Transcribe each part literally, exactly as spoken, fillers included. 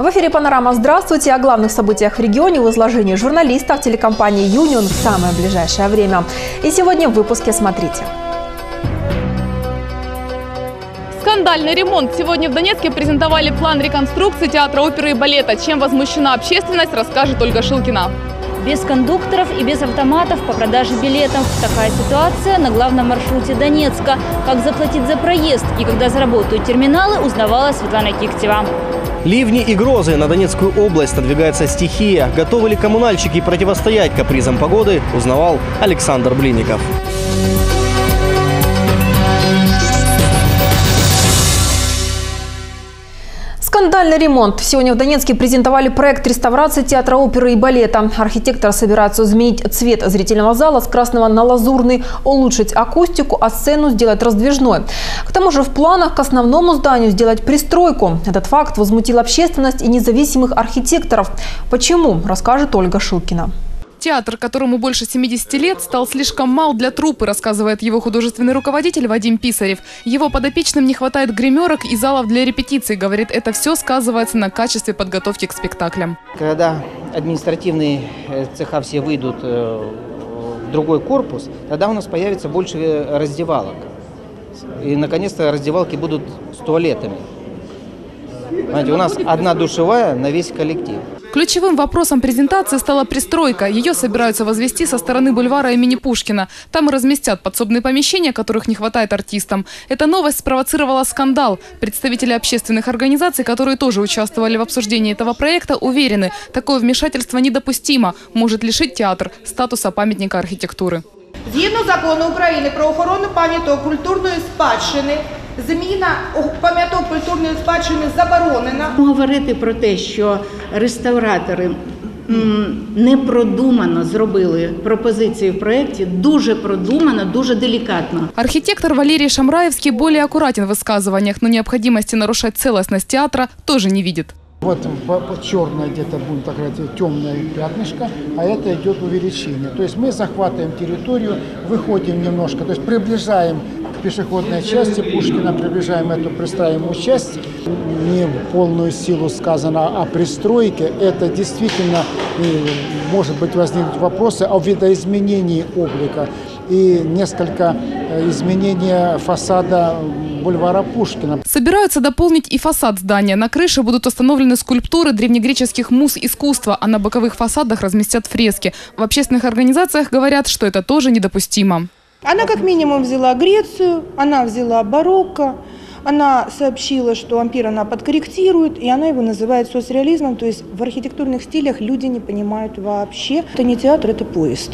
В эфире «Панорама». Здравствуйте. О главных событиях в регионе в изложении журналистов телекомпании «Юнион» в самое ближайшее время. И сегодня в выпуске смотрите. Скандальный ремонт. Сегодня в Донецке презентовали план реконструкции театра оперы и балета. Чем возмущена общественность, расскажет Ольга Шилкина. Без кондукторов и без автоматов по продаже билетов. Такая ситуация на главном маршруте Донецка. Как заплатить за проезд и когда заработают терминалы, узнавала Светлана Киктева. Ливни и грозы. На Донецкую область надвигается стихия. Готовы ли коммунальщики противостоять капризам погоды, узнавал Александр Блинников. Скандальный ремонт. Сегодня в Донецке презентовали проект реставрации театра оперы и балета. Архитекторы собираются изменить цвет зрительного зала с красного на лазурный, улучшить акустику, а сцену сделать раздвижной. К тому же в планах к основному зданию сделать пристройку. Этот факт возмутил общественность и независимых архитекторов. Почему, расскажет Ольга Шилкина. Театр, которому больше семидесяти лет, стал слишком мал для труппы, рассказывает его художественный руководитель Вадим Писарев. Его подопечным не хватает гримерок и залов для репетиций. Говорит, это все сказывается на качестве подготовки к спектаклям. Когда административные цеха все выйдут в другой корпус, тогда у нас появится больше раздевалок. И, наконец-то, раздевалки будут с туалетами. Знаете, у нас одна душевая на весь коллектив. Ключевым вопросом презентации стала пристройка. Ее собираются возвести со стороны бульвара имени Пушкина. Там и разместят подсобные помещения, которых не хватает артистам. Эта новость спровоцировала скандал. Представители общественных организаций, которые тоже участвовали в обсуждении этого проекта, уверены, такое вмешательство недопустимо, может лишить театр статуса памятника архітектури. Згідно закону України про охорону пам'яток культурної спадщини, заміна пам'яток культурної спадщини заборонена. Говорити про те, що реставратори непродумано зробили пропозиції в проєкті, дуже продумано, дуже делікатно. Архитектор Валерий Шамраевский более аккуратен в высказываниях, но необходимости нарушать целостность театра тоже не видит. Вот черное где-то будет такое темное пятнышко, а это идет увеличение. То есть мы захватываем территорию, выходим немножко, то есть приближаем к пешеходной части Пушкина, приближаем эту пристраиваемую часть. Не в полную силу сказано о пристройке, это действительно может быть возникнуть вопросы о видоизменении облика и несколько изменения фасада бульвара Пушкина. Собираются дополнить и фасад здания. На крыше будут установлены скульптуры древнегреческих муз искусства, а на боковых фасадах разместят фрески. В общественных организациях говорят, что это тоже недопустимо. Она как минимум взяла Грецию, она взяла барокко, она сообщила, что ампир она подкорректирует, и она его называет соцреализмом. То есть в архитектурных стилях люди не понимают вообще. Это не театр, это поезд.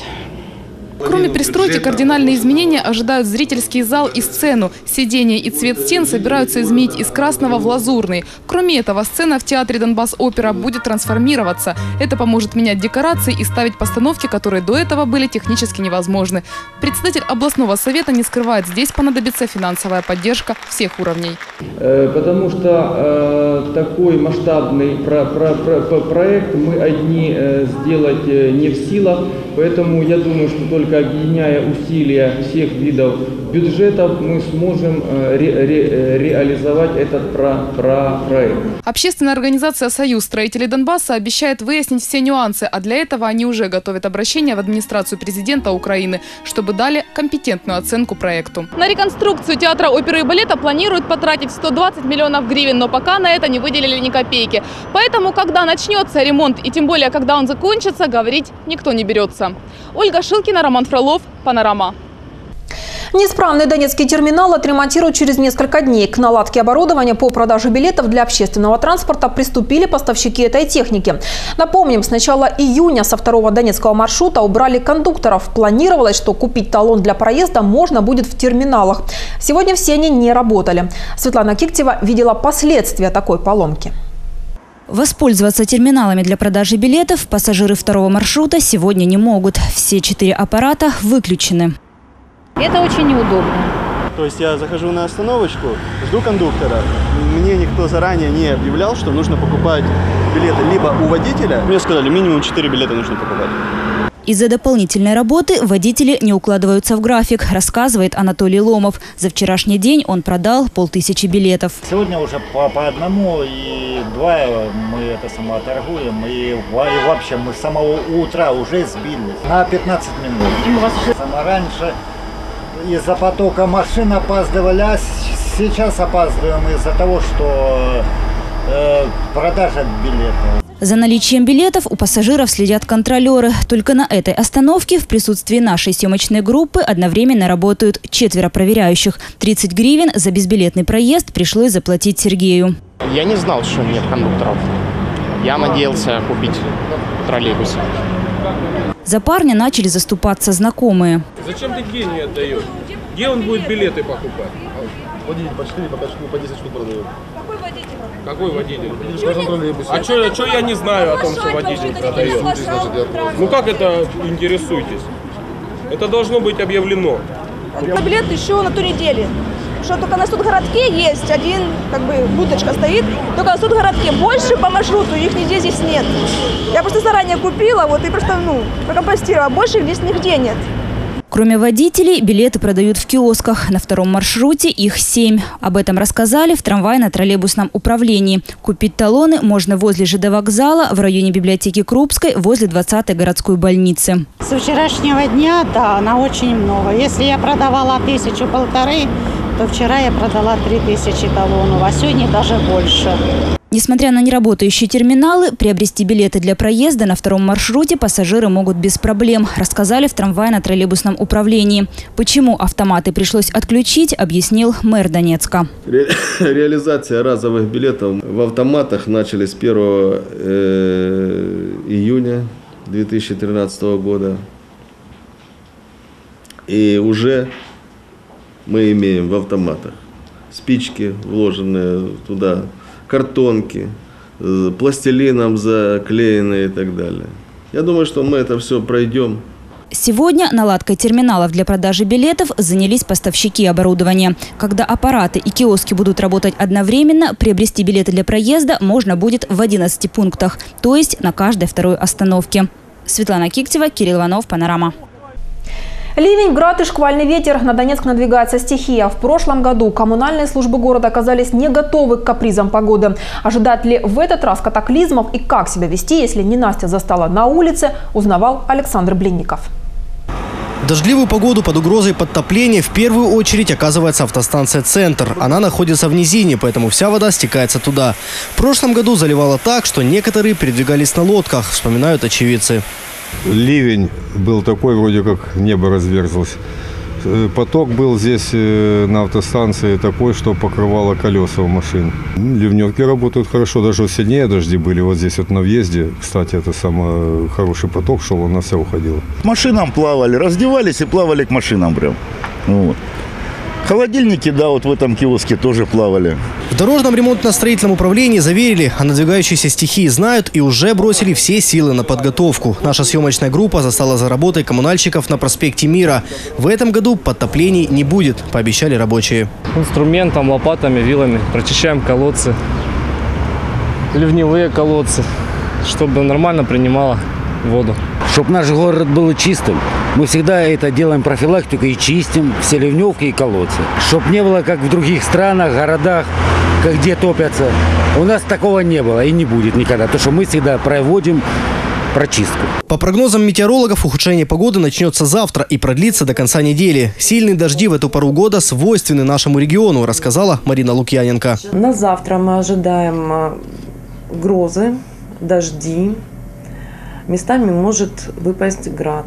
Кроме пристройки, кардинальные изменения ожидают зрительский зал и сцену. Сиденья и цвет стен собираются изменить из красного в лазурный. Кроме этого, сцена в театре «Донбасс-опера» будет трансформироваться. Это поможет менять декорации и ставить постановки, которые до этого были технически невозможны. Председатель областного совета не скрывает, здесь понадобится финансовая поддержка всех уровней. Потому что э, такой масштабный про, про, про, проект мы одни э, сделать э, не в силах. Поэтому я думаю, что только объединяя усилия всех видов бюджетов, мы сможем ре ре реализовать этот про про проект. Общественная организация «Союз строителей Донбасса» обещает выяснить все нюансы, а для этого они уже готовят обращение в администрацию президента Украины, чтобы дали компетентную оценку проекту. На реконструкцию театра оперы и балета планируют потратить сто двадцать миллионов гривен, но пока на это не выделили ни копейки. Поэтому, когда начнется ремонт и тем более, когда он закончится, говорить никто не берется. Ольга Шилкина, Роман Фролов, «Панорама». Неисправный донецкий терминал отремонтируют через несколько дней. К наладке оборудования по продаже билетов для общественного транспорта приступили поставщики этой техники. Напомним, с начала июня со второго донецкого маршрута убрали кондукторов. Планировалось, что купить талон для проезда можно будет в терминалах. Сегодня все они не работали. Светлана Киктева видела последствия такой поломки. Воспользоваться терминалами для продажи билетов пассажиры второго маршрута сегодня не могут. Все четыре аппарата выключены. Это очень неудобно. То есть я захожу на остановочку, жду кондуктора. Мне никто заранее не объявлял, что нужно покупать билеты либо у водителя. Мне сказали, минимум четыре билета нужно покупать. Из-за дополнительной работы водители не укладываются в график, рассказывает Анатолий Ломов. За вчерашний день он продал полтысячи билетов. Сегодня уже по, по одному и два мы это само торгуем. И, и вообще мы с самого утра уже сбились на пятнадцать минут. Само раньше из-за потока машин опаздывали, а сейчас опаздываем из-за того, что э, продажа билетов. За наличием билетов у пассажиров следят контролеры. Только на этой остановке в присутствии нашей съемочной группы одновременно работают четверо проверяющих. тридцать гривен за безбилетный проезд пришлось заплатить Сергею. Я не знал, что нет кондукторов. Я надеялся купить троллейбус. За парня начали заступаться знакомые. Зачем ты гению отдаешь? Где он будет билеты покупать? Водитель по четыре, по пять штук, по десять штук продает. Какой водитель? Какой водитель? А что, что я не знаю о том, что водитель продает? Ну как это интересуетесь? Это должно быть объявлено. Билет еще на ту неделю. Что только на Студгородке есть один, как бы, будочка стоит, только на Студгородке. Больше по маршруту, их нигде здесь нет. Я просто заранее купила, вот, и просто, ну, прокомпостировала. Больше здесь нигде нет. Кроме водителей, билеты продают в киосках. На втором маршруте их семь. Об этом рассказали в трамвайно-троллейбусном управлении. Купить талоны можно возле ЖД вокзала, в районе библиотеки Крупской, возле двадцатой городской больницы. Со вчерашнего дня, да, она очень много. Если я продавала тысячу-полторы, то вчера я продала три тысячи талонов, а сегодня даже больше. Несмотря на неработающие терминалы, приобрести билеты для проезда на втором маршруте пассажиры могут без проблем, рассказали в трамвайно-троллейбусном управлении. Почему автоматы пришлось отключить, объяснил мэр Донецка. Ре реализация разовых билетов в автоматах начали с первого июня две тысячи тринадцатого года. И уже мы имеем в автоматах спички, вложенные туда, картонки, пластилином заклеенные и так далее. Я думаю, что мы это все пройдем. Сегодня наладкой терминалов для продажи билетов занялись поставщики оборудования. Когда аппараты и киоски будут работать одновременно, приобрести билеты для проезда можно будет в одиннадцати пунктах, то есть на каждой второй остановке. Светлана Киктева, Кирилл Иванов, Панорама. Ливень, град и шквальный ветер. На Донецк надвигается стихия. В прошлом году коммунальные службы города оказались не готовы к капризам погоды. Ожидать ли в этот раз катаклизмов и как себя вести, если ненастье застала на улице, узнавал Александр Блинников. В дождливую погоду под угрозой подтопления в первую очередь оказывается автостанция «Центр». Она находится в низине, поэтому вся вода стекается туда. В прошлом году заливало так, что некоторые передвигались на лодках, вспоминают очевидцы. Ливень был такой, вроде как небо разверзлось. Поток был здесь на автостанции такой, что покрывало колеса у машин. Ливневки работают хорошо, даже сильнее дожди были. Вот здесь вот на въезде, кстати, это самый хороший поток шел, он на все уходил. К машинам плавали, раздевались и плавали к машинам прям. Вот. Холодильники, да, вот в этом киоске тоже плавали. В дорожном ремонтно-строительном управлении заверили, о надвигающейся стихии знают и уже бросили все силы на подготовку. Наша съемочная группа застала за работой коммунальщиков на проспекте Мира. В этом году подтоплений не будет, пообещали рабочие. Инструментом, лопатами, вилами прочищаем колодцы, ливневые колодцы, чтобы нормально принимало воду. Чтобы наш город был чистым. Мы всегда это делаем профилактику и чистим все ливневки и колодцы. Чтобы не было, как в других странах, городах, где топятся. У нас такого не было и не будет никогда. Потому что мы всегда проводим прочистку. По прогнозам метеорологов, ухудшение погоды начнется завтра и продлится до конца недели. Сильные дожди в эту пору года свойственны нашему региону, рассказала Марина Лукьяненко. На завтра мы ожидаем грозы, дожди. Местами может выпасть град.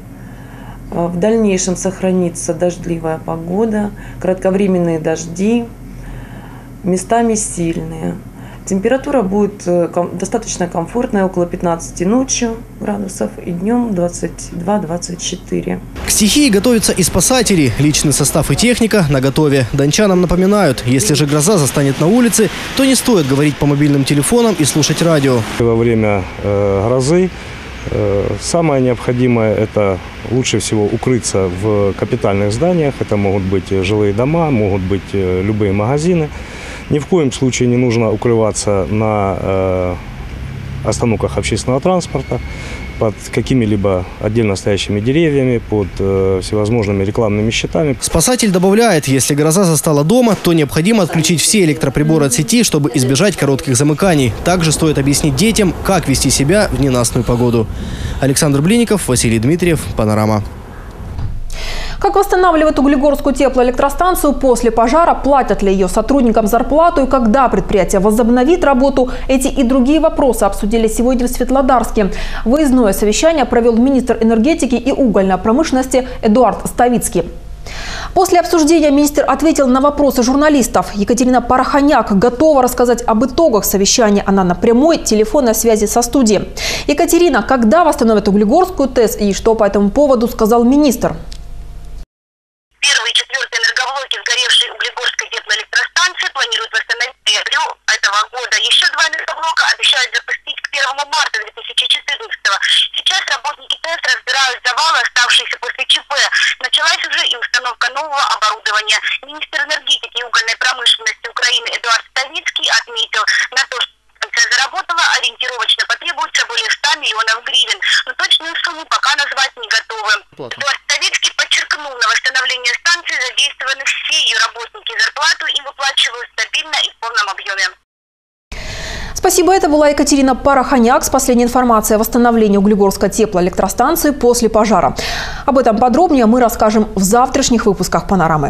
В дальнейшем сохранится дождливая погода, кратковременные дожди, местами сильные. Температура будет достаточно комфортная, около пятнадцати ночью градусов и днем двадцать два — двадцать четыре. К стихии готовятся и спасатели. Личный состав и техника наготове. Дончанам напоминают, если же гроза застанет на улице, то не стоит говорить по мобильным телефонам и слушать радио. Во время э, грозы э, самое необходимое – это лучше всего укрыться в капитальных зданиях. Это могут быть жилые дома, могут быть любые магазины. Ни в коем случае не нужно укрываться на э, остановках общественного транспорта, под какими-либо отдельно стоящими деревьями, под э, всевозможными рекламными щитами. Спасатель добавляет, если гроза застала дома, то необходимо отключить все электроприборы от сети, чтобы избежать коротких замыканий. Также стоит объяснить детям, как вести себя в ненастную погоду. Александр Блинников, Василий Дмитриев, Панорама. Как восстанавливают Углегорскую теплоэлектростанцию после пожара, платят ли ее сотрудникам зарплату и когда предприятие возобновит работу, эти и другие вопросы обсудили сегодня в Светлодарске. Выездное совещание провел министр энергетики и угольной промышленности Эдуард Ставицкий. После обсуждения министр ответил на вопросы журналистов. Екатерина Порохоняк готова рассказать об итогах совещания. Она на прямой телефонной связи со студией. Екатерина, когда восстановят Углегорскую ТЭС и что по этому поводу сказал министр? Первый и четвертый энергоблоки сгоревшей Углегорской теплоэлектростанции планируют восстановить в апреле этого года. Еще два энергоблока обещают запустить к первому марта две тысячи четырнадцатого. Сейчас работники ТЭС разбирают завалы, оставшиеся после ЧП. Началась уже и установка нового оборудования. Министр энергетики и угольной промышленности Украины Эдуард Ставицкий отметил на то, что станция заработала, ориентировочно потребуется более ста миллионов гривен. Но точную сумму пока назвать не готовы. Эдуард Ставицкий подчеркнул, на восстановление станции задействованы все ее работники. Зарплату им выплачивают стабильно и в полном объеме. Спасибо. Это была Екатерина Порохоняк с последней информацией о восстановлении Углегорской теплоэлектростанции после пожара. Об этом подробнее мы расскажем в завтрашних выпусках «Панорамы».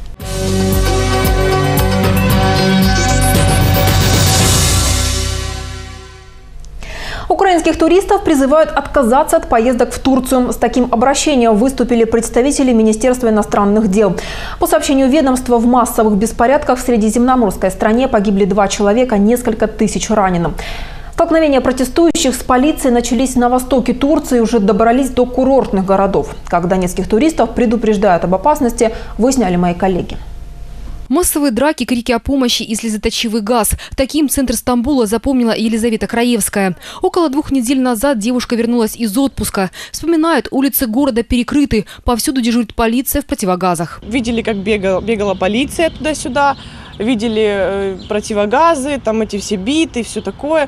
Украинских туристов призывают отказаться от поездок в Турцию. С таким обращением выступили представители Министерства иностранных дел. По сообщению ведомства, в массовых беспорядках в средиземноморской стране погибли два человека, несколько тысяч раненым. Столкновения протестующих с полицией начались на востоке Турции и уже добрались до курортных городов. Как донецких туристов предупреждают об опасности, выясняли мои коллеги. Массовые драки, крики о помощи и слезоточивый газ. Таким центр Стамбула запомнила Елизавета Краевская. Около двух недель назад девушка вернулась из отпуска. Вспоминают, улицы города перекрыты. Повсюду дежурит полиция в противогазах. Видели, как бегала, бегала полиция туда-сюда. Видели э, противогазы, там эти все биты, все такое.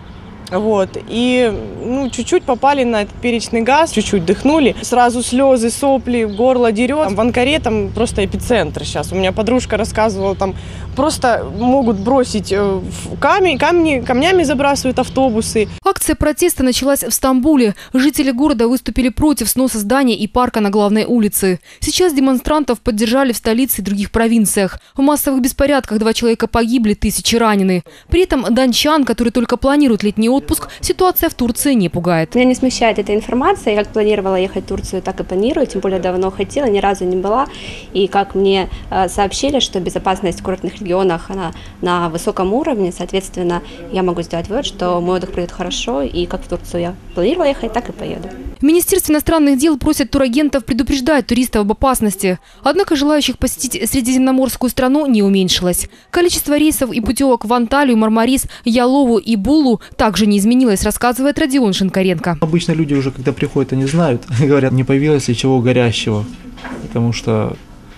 Вот. И ну, чуть-чуть попали на этот перечный газ, чуть-чуть дыхнули. Сразу слезы, сопли, горло дерет. В Анкаре там просто эпицентр сейчас. У меня подружка рассказывала, там просто могут бросить камни, камни, камнями забрасывают автобусы. Акция протеста началась в Стамбуле. Жители города выступили против сноса зданий и парка на главной улице. Сейчас демонстрантов поддержали в столице и других провинциях. В массовых беспорядках два человека погибли, тысячи ранены. При этом дончан, которые только планируют летний отпуск, ситуация в Турции не пугает. Меня не смущает эта информация. Я как планировала ехать в Турцию, так и планирую. Тем более давно хотела, ни разу не была. И как мне э, сообщили, что безопасность в курортных регионах она на высоком уровне, соответственно, я могу сделать вывод, что мой отдых пройдет хорошо. И как в Турцию я планировала ехать, так и поеду. В Министерстве иностранных дел просят турагентов предупреждать туристов об опасности. Однако желающих посетить средиземноморскую страну не уменьшилось. Количество рейсов и путевок в Анталию, Мармарис, Ялову и Булу также не изменилось, рассказывает Родион Шинкаренко. Обычно люди уже, когда приходят, они знают, говорят, не появилось ли чего горящего, потому что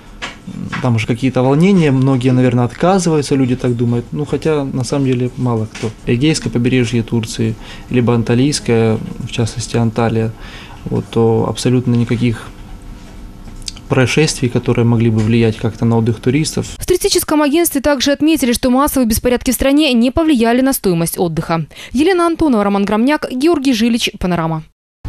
там уже какие-то волнения, многие, наверное, отказываются, люди так думают, ну хотя на самом деле мало кто. Эгейское побережье Турции, либо Анталийское, в частности Анталия, вот, то абсолютно никаких происшествий, которые могли бы влиять как-то на отдых туристов. В туристическом агентстве также отметили, что массовые беспорядки в стране не повлияли на стоимость отдыха. Елена Антонова, Роман Громняк, Георгий Жилич, Панорама.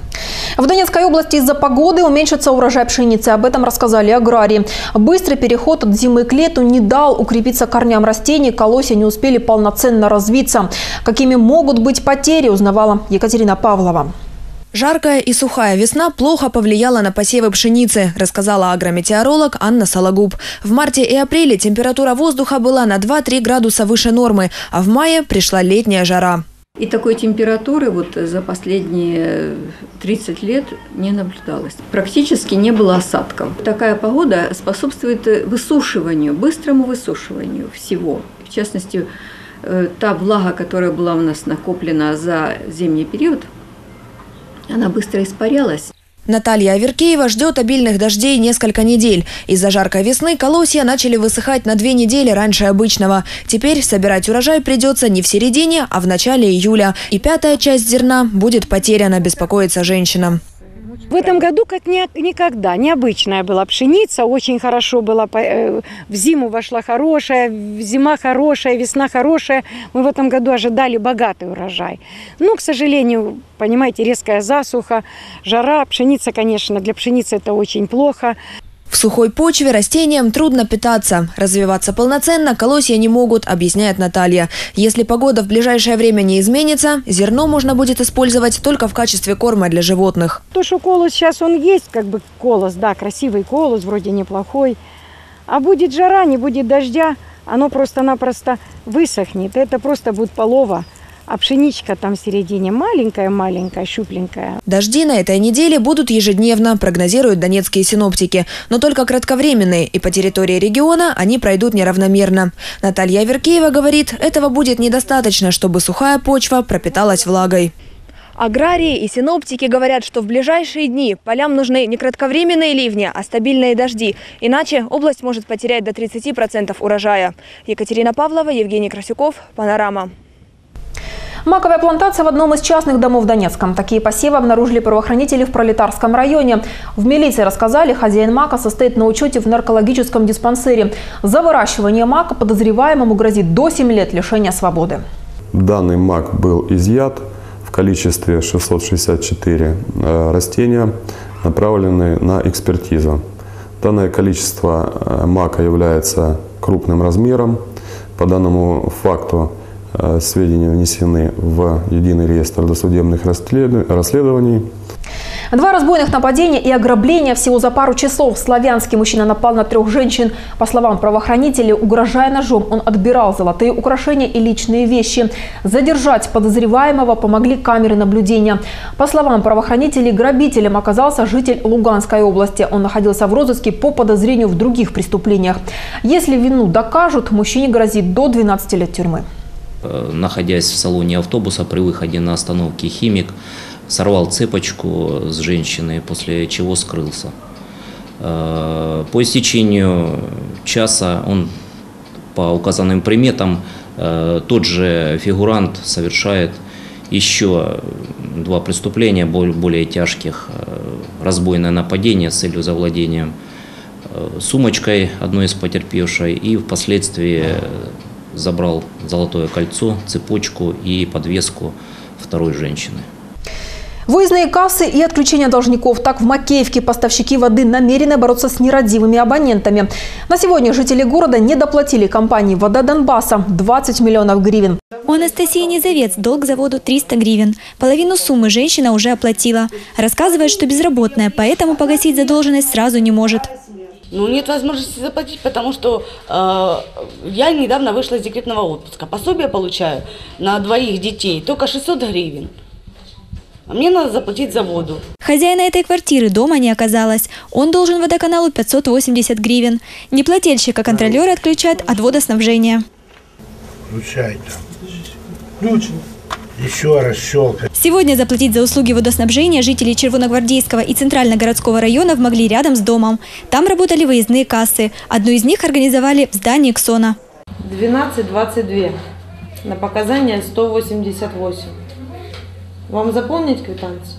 В Донецкой области из-за погоды уменьшится урожай пшеницы. Об этом рассказали аграрии. Быстрый переход от зимы к лету не дал укрепиться корням растений, колосья не успели полноценно развиться. Какими могут быть потери, узнавала Екатерина Павлова. Жаркая и сухая весна плохо повлияла на посевы пшеницы, рассказала агрометеоролог Анна Сологуб. В марте и апреле температура воздуха была на два-три градуса выше нормы, а в мае пришла летняя жара. И такой температуры вот за последние тридцать лет не наблюдалось. Практически не было осадков. Такая погода способствует высушиванию, быстрому высушиванию всего. В частности, та влага, которая была у нас накоплена за зимний период, она быстро испарялась. Наталья Аверкеева ждет обильных дождей несколько недель. Из-за жаркой весны колосья начали высыхать на две недели раньше обычного. Теперь собирать урожай придется не в середине, а в начале июля. И пятая часть зерна будет потеряна, беспокоится женщина. В этом году как никогда. Необычная была пшеница, очень хорошо была. В зиму вошла хорошая, зима хорошая, весна хорошая. Мы в этом году ожидали богатый урожай. Но, к сожалению, понимаете, резкая засуха, жара. Пшеница, конечно, для пшеницы это очень плохо. В сухой почве растениям трудно питаться. Развиваться полноценно колосья не могут, объясняет Наталья. Если погода в ближайшее время не изменится, зерно можно будет использовать только в качестве корма для животных. То, что колос сейчас он есть, как бы колос, да, красивый колос, вроде неплохой. А будет жара, не будет дождя, оно просто-напросто высохнет. Это просто будет полова. А пшеничка там в середине маленькая-маленькая, щупленькая. Дожди на этой неделе будут ежедневно, прогнозируют донецкие синоптики. Но только кратковременные, и по территории региона они пройдут неравномерно. Наталья Аверкеева говорит, этого будет недостаточно, чтобы сухая почва пропиталась влагой. Аграрии и синоптики говорят, что в ближайшие дни полям нужны не кратковременные ливни, а стабильные дожди. Иначе область может потерять до тридцати процентов урожая. Екатерина Павлова, Евгений Красюков, Панорама. Маковая плантация в одном из частных домов в Донецком. Такие посевы обнаружили правоохранители в Пролетарском районе. В милиции рассказали, хозяин мака состоит на учете в наркологическом диспансере. За выращивание мака подозреваемому грозит до семи лет лишения свободы. Данный мак был изъят в количестве шестьсот шестьдесят четыре растения, направленные на экспертизу. Данное количество мака является крупным размером. По данному факту сведения внесены в единый реестр досудебных расследований. Два разбойных нападения и ограбления всего за пару часов. Славянский мужчина напал на трех женщин. По словам правоохранителей, угрожая ножом, он отбирал золотые украшения и личные вещи. Задержать подозреваемого помогли камеры наблюдения. По словам правоохранителей, грабителем оказался житель Луганской области. Он находился в розыске по подозрению в других преступлениях. Если вину докажут, мужчине грозит до двенадцати лет тюрьмы. Находясь в салоне автобуса при выходе на остановке «Химик», сорвал цепочку с женщины, после чего скрылся. По истечению часа он по указанным приметам, тот же фигурант совершает еще два преступления более тяжких. Разбойное нападение с целью завладения сумочкой одной из потерпевшей и впоследствии забрал золотое кольцо, цепочку и подвеску второй женщины. Выездные кассы и отключение должников. Так в Макеевке поставщики воды намерены бороться с нерадивыми абонентами. На сегодня жители города не доплатили компании «Вода Донбасса» двадцать миллионов гривен. У Анастасии Незавец долг за воду триста гривен. Половину суммы женщина уже оплатила. Рассказывает, что безработная, поэтому погасить задолженность сразу не может. Ну, нет возможности заплатить, потому что э, я недавно вышла из декретного отпуска. Пособие получаю на двоих детей только шестьсот гривен. А мне надо заплатить за воду. Хозяина этой квартиры дома не оказалось. Он должен водоканалу пятьсот восемьдесят гривен. Неплательщика контролеры отключают от водоснабжения. Включай там. Ключ. Еще раз щелкай. Сегодня заплатить за услуги водоснабжения жители Червоногвардейского и Центрально-городского районов могли рядом с домом. Там работали выездные кассы. Одну из них организовали в здании КСОНа. двенадцать двадцать два. На показания сто восемьдесят восемь. Вам заполнить квитанцию?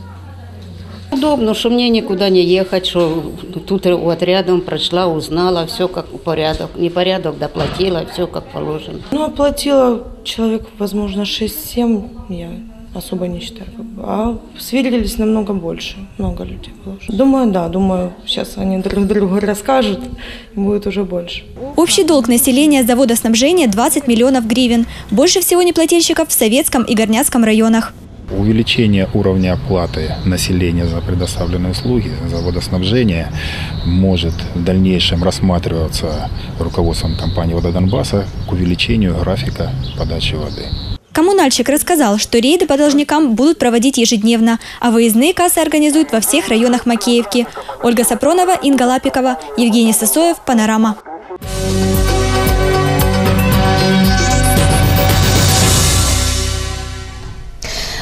Удобно, что мне никуда не ехать, что тут вот рядом прошла, узнала, все как порядок. Непорядок, доплатила, все как положено. Ну, оплатила человек, возможно, шесть-семь, я особо не считаю. А сверились намного больше, много людей положено. Думаю, да, думаю, сейчас они друг другу расскажут, будет уже больше. Общий долг населения за водоснабжение двадцать миллионов гривен. Больше всего неплательщиков в Советском и Горняцком районах. Увеличение уровня оплаты населения за предоставленные услуги, за водоснабжение может в дальнейшем рассматриваться руководством компании «Вода Донбасса» к увеличению графика подачи воды. Коммунальщик рассказал, что рейды по должникам будут проводить ежедневно, а выездные кассы организуют во всех районах Макеевки. Ольга Сапронова, Инга Лапикова, Евгений Сысоев, Панорама.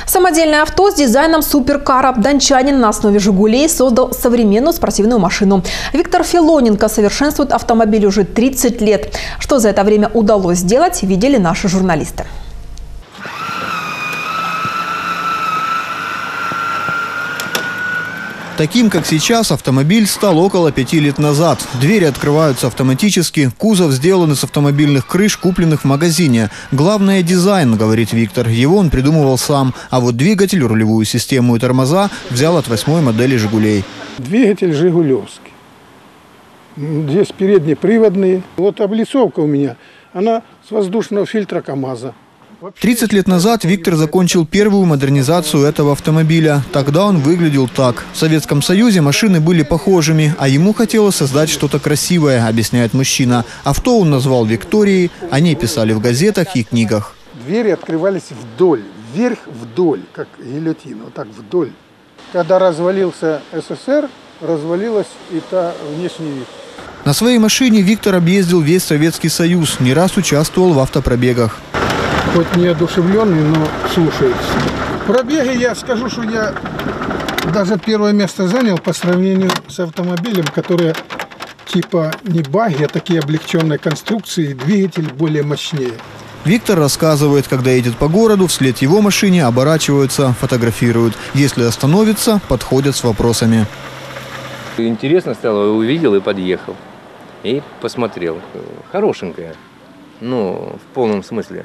Самодельное авто с дизайном суперкара. Дончанин на основе «Жигулей» создал современную спортивную машину. Виктор Филоненко совершенствует автомобиль уже тридцать лет. Что за это время удалось сделать, видели наши журналисты. Таким, как сейчас, автомобиль стал около пяти лет назад. Двери открываются автоматически, кузов сделан из автомобильных крыш, купленных в магазине. Главное – дизайн, говорит Виктор. Его он придумывал сам. А вот двигатель, рулевую систему и тормоза взял от восьмой модели «Жигулей». Двигатель «Жигулевский». Здесь переднеприводные. Вот облицовка у меня, она с воздушного фильтра КАМАЗа. тридцать лет назад Виктор закончил первую модернизацию этого автомобиля. Тогда он выглядел так. В Советском Союзе машины были похожими, а ему хотелось создать что-то красивое, объясняет мужчина. Авто он назвал «Викторией», о ней писали в газетах и книгах. Двери открывались вдоль, вверх вдоль, как гильотина, вот так вдоль. Когда развалился СССР, развалилась и та внешний вид. На своей машине Виктор объездил весь Советский Союз, не раз участвовал в автопробегах. Хоть не одушевленный, но слушается. В пробеге я скажу, что я даже первое место занял по сравнению с автомобилем, которые типа не баги, а такие облегченные конструкции, двигатель более мощнее. Виктор рассказывает, когда едет по городу, вслед его машине оборачиваются, фотографируют. Если остановится, подходят с вопросами. Интересно стало, увидел и подъехал. И посмотрел. Хорошенькая. Ну, в полном смысле.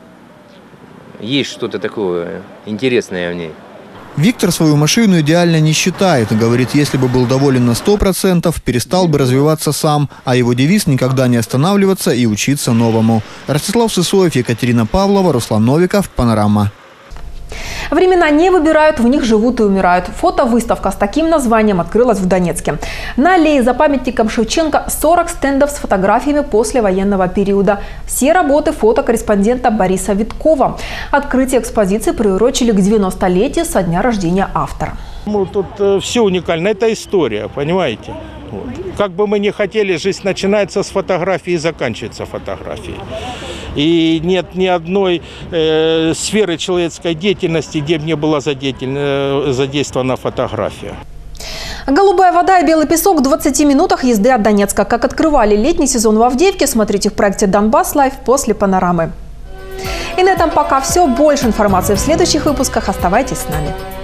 Есть что-то такое интересное в ней. Виктор свою машину идеально не считает. Говорит, если бы был доволен на сто процентов, перестал бы развиваться сам. А его девиз – никогда не останавливаться и учиться новому. Ростислав Сысоев, Екатерина Павлова, Руслан Новиков, Панорама. Времена не выбирают, в них живут и умирают. Фотовыставка с таким названием открылась в Донецке. На аллее за памятником Шевченко сорок стендов с фотографиями послевоенного периода. Все работы фотокорреспондента Бориса Виткова. Открытие экспозиции приурочили к девяностолетию со дня рождения автора. Ну, тут э, все уникально. Это история, понимаете? Вот. Как бы мы ни хотели, жизнь начинается с фотографии и заканчивается фотографией. И нет ни одной э, сферы человеческой деятельности, где бы не была задействована фотография. Голубая вода и белый песок в двадцати минутах езды от Донецка. Как открывали летний сезон в Авдеевке, смотрите в проекте «Донбасс Лайв» после панорамы. И на этом пока все. Больше информации в следующих выпусках. Оставайтесь с нами.